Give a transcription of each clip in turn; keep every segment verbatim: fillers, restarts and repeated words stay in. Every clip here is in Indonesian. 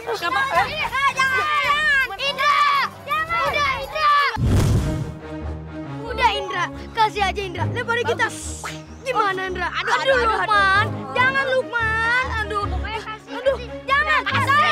Siapa? Jangan, jangan. Indra, jangan. Udah, Indra. Udah, Indra. Kasih aja, Indra. Leparin kita. Gimana, Indra? Aduh, aduh, aduh Lukman. Aduh. Jangan, Lukman. Aduh. Aduh, jangan. Kasih.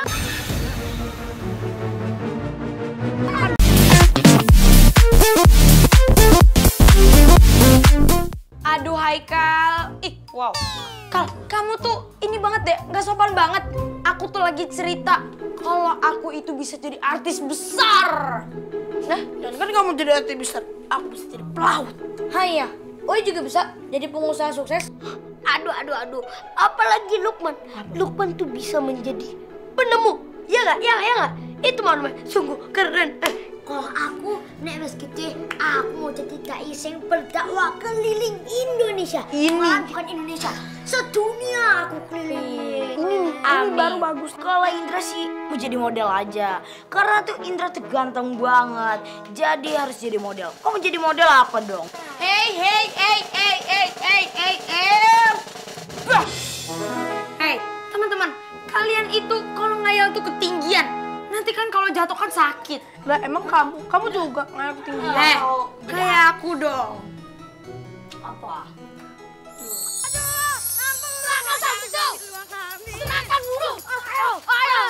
Aduh, Haikal. Ih, wow. Kal, kamu tuh ini banget deh, nggak sopan banget. Aku tuh lagi cerita kalau aku itu bisa jadi artis besar. Nah, dan kan kamu jadi artis besar, aku bisa jadi pelaut. Hai ya, Oi juga bisa jadi pengusaha sukses. Aduh, aduh, aduh. Apalagi Lukman. Lukman tuh bisa menjadi penemu. Ya nggak? Ya, ya nggak? Itu mana? Sungguh keren. Kalau aku, nek wes gede, aku mau jadi dai sing berdakwah keliling Indonesia. Ini. Malah bukan Indonesia, sedunia aku keliling. Ini nih, ini baru bagus. Kalau Indra sih mau jadi model aja. Karena tuh Indra tuh ganteng banget. Jadi harus jadi model. Kamu jadi model apa dong? Hey, hey, hey, hey, hey, hey, hey, hey. Bah. Hey, teman-teman, kalian itu kalau ngayal tuh ketinggian. Nanti kan kalau jatuh kan sakit. Lah emang kamu, kamu juga ngayal ketinggian. Eh, kayak aku dong. Apa? Serahkan dulu. Ayo, ayo.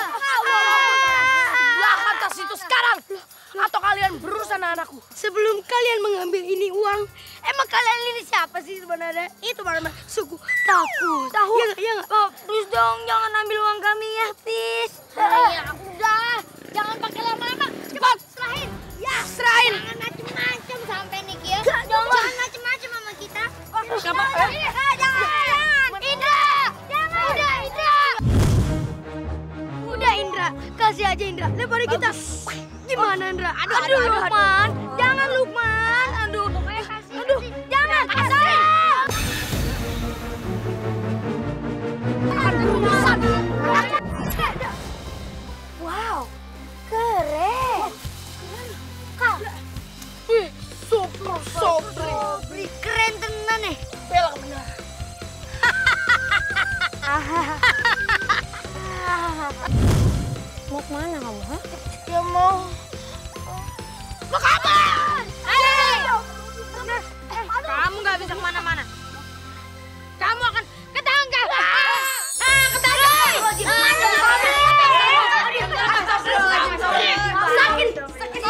Lah atas itu sekarang. Atau kalian berurusan anakku. Sebelum kalian mengambil ini uang, emang kalian ini siapa sih sebenarnya? Itu mana suku takut. Tahu? Ya nggak? Ya nggak? Oh, please dong, jangan ambil uang kami ya, please. Ya udah, jangan pakai lama-lama. Cepat serahin. Ya serahin. Jangan macem-macem sampai nih ya. Jangan macem-macem sama kita. Siapa? Eh, jangan. Indra, jangan. Udah, Indra. Udah, Indra. Kasih aja, Indra. Leparin kita. Gimana, Indra? Aduh, aduh, aduh, Lukman. Jangan, Lukman. Aduh, aduh, jangan. Kasih. Wow, keren. Kak. Wih, super sobri. Keren tenan nih. Belak benar. Mau kemana kamu, ha? Ya mau. Mau kapan? Ayo! Kamu nggak bisa kemana-mana. Kamu akan ketangkap. Ah, ketangkap. Sakit, sakit.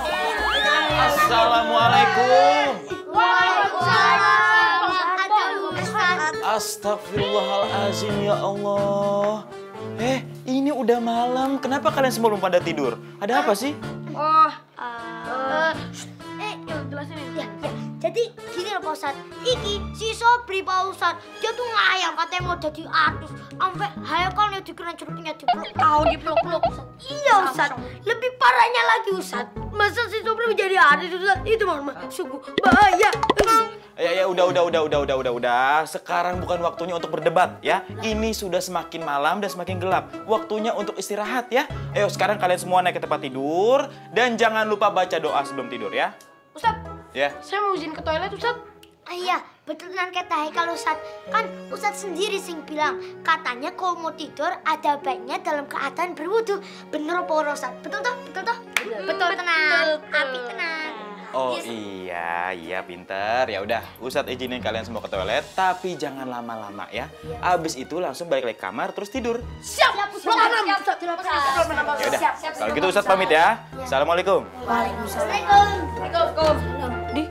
Assalamualaikum. Waalaikumsalam. Aduh, Ustaz. Astagfirullahalazim ya Allah. Eh, ini udah malam. Kenapa kalian semua belum pada tidur? Ada apa sih? Oh, Eh, eh, yang jelasin ya, ya. Jadi gini loh Pak Ustadz, iki si Sobri Pak Ustadz, dia tuh ngayang katanya mau jadi artis, sampai Haikal nih dikira ceruknya dipeluk, tahu dipeluk-peluk Ustadz. Iya Ustadz, lebih parahnya lagi Ustadz, masa si Sobri menjadi artis Ustadz, itu mama sungguh bahaya. Ya ya udah udah udah udah udah udah udah. Sekarang bukan waktunya untuk berdebat ya. Ini sudah semakin malam dan semakin gelap. Waktunya untuk istirahat ya. Ayo sekarang kalian semua naik ke tempat tidur dan jangan lupa baca doa sebelum tidur ya. Ustaz, Ya. saya mau izin ke toilet, Ustaz. Ah, iya, betul kan kata Haikal Ustadz. Kan Ustadz sendiri sing bilang, katanya kalau mau tidur ada baiknya dalam keadaan berwudu. Bener apa Ustadz? Betul toh? Betul toh? Betul, tenang. Api tenang. Oh Yes. iya, iya pinter. Ya udah, Ustadz izinin kalian semua ke toilet, tapi jangan lama-lama ya. Abis itu langsung balik lagi ke kamar terus tidur. Siap, Siap, belum Ustaz. enam. Siap, Belum enam. Ya udah. Siap, siap. Kalau gitu Ustadz pamit ya. Assalamualaikum. Waalaikumsalam. Di.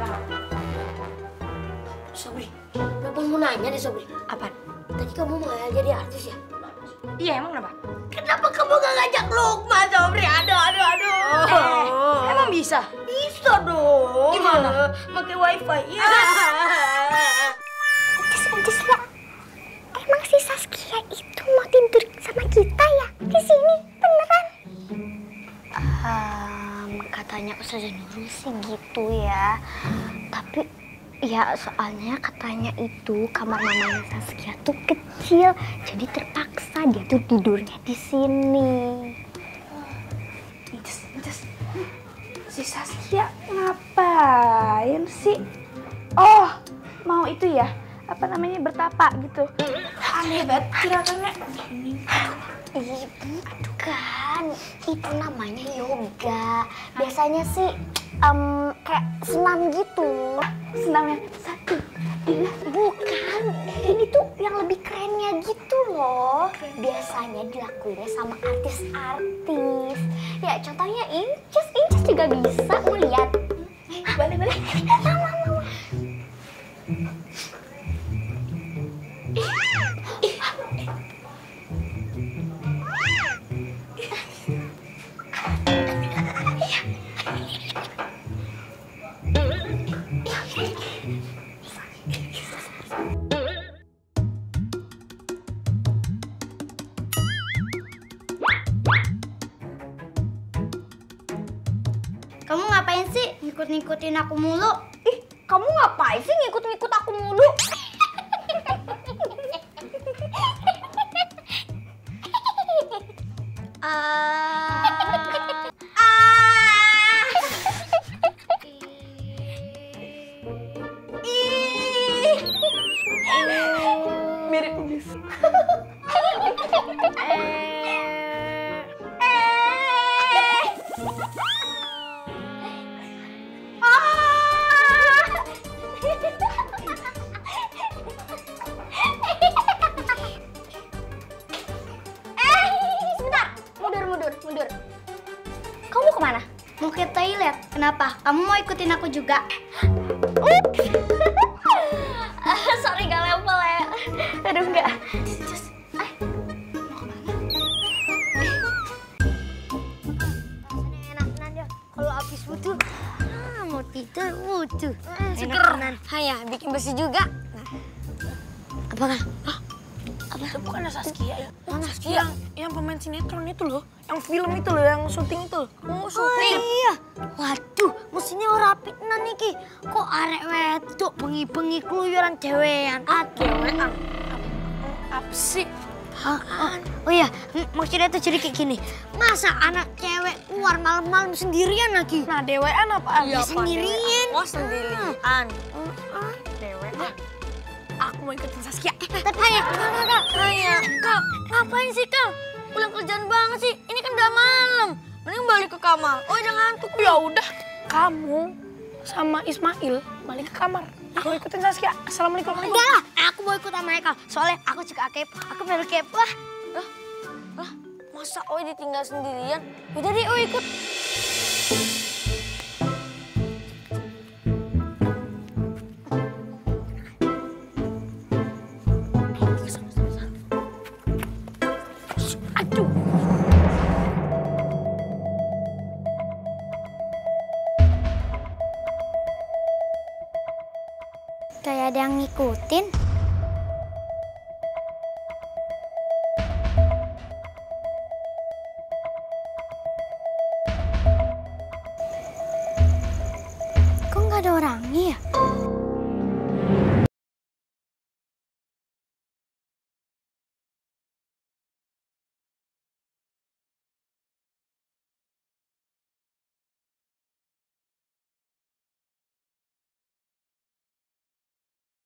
Sobri, Bapak mau nanya nih Sobri. apa? Tadi kamu mau jadi artis ya? Iya, emang kenapa? Kenapa kamu gak ngajak Lukman Sobri? Aduh, aduh, aduh. Oh. Emang bisa? Bisa dong. Gimana? Pakai wifi. Ya. Anjis, anjis ya. Emang si Saskia itu mau tidur sama kita ya? Di sini, beneran? Um, katanya Ustazah Nurul sih gitu ya. Tapi ya soalnya katanya itu kamar mamanya Saskia tuh kecil. Jadi terpaksa dia tuh tidurnya di sini. Anjis, anjis. Si Saskia ngapain sih? Oh, mau itu ya? Apa namanya, bertapa gitu. Aneh banget gerakannya. Ibu, namanya yoga. Biasanya sih em, kayak senam gitu. Senam yang satu, dua, bukan. Ini tuh yang lebih kerennya gitu loh. Biasanya dilakuinnya sama artis-artis. Ya contohnya Inces, Inces juga bisa. Mau lihat? Boleh, boleh. Mau, mau, mau. Kamu ngapain sih ngikut-ngikutin aku mulu? Ih, kamu ngapain sih ngikut-ngikut aku mulu? Ah. Mirip bis. Sebentar, mundur, mundur, mundur. Kamu mau kemana? Mau ke toilet. Kenapa? Kamu mau ikutin aku juga? Ah, sorry gak level ya. Aduh enggak. Just, eh. Enak Nanda. Kalau habis wudhu, ah, mau tidur wudhu. Seger. Hanya bikin bersih juga. Apakah? Apa? Itu bukan Saskia ya? Mana Saskia? Yang, yang pemain sinetron itu loh. Yang film itu loh, yang syuting itu. Oh, syuting. Oh iya. Waduh, mestinya ora fitnah niki. Kok arek wedok bengi-bengi keluyuran dewean. Ah, dewean. Apa sih? Oh, oh, oh iya, M- maksudnya itu jadi kayak gini. Masa anak cewek keluar malam-malam sendirian lagi? Nah, dewean apaan? Ya, sendirian. Oh, sendirian. Dewean. Aku mau ikutin Saskia. Tapi ya, kak, kak, Hanya, Kak, ngapain sih, Kak? Pulang kerjaan banget sih. Ini kan udah malam. Mending balik ke kamar. Oh, jangan ngantuk. Ya udah, kamu sama Ismail balik ke kamar. Aku ikutin Saskia. Assalamualaikum. enggak lah, aku mau ikut sama mereka. Soalnya aku juga kepo, aku baru kepo. Wah, Lah, lah, masa Oi ditinggal sendirian? Udah deh, Oi ikut. Aduh. kayak ada yang ngikutin. Kok nggak ada orangnya ya?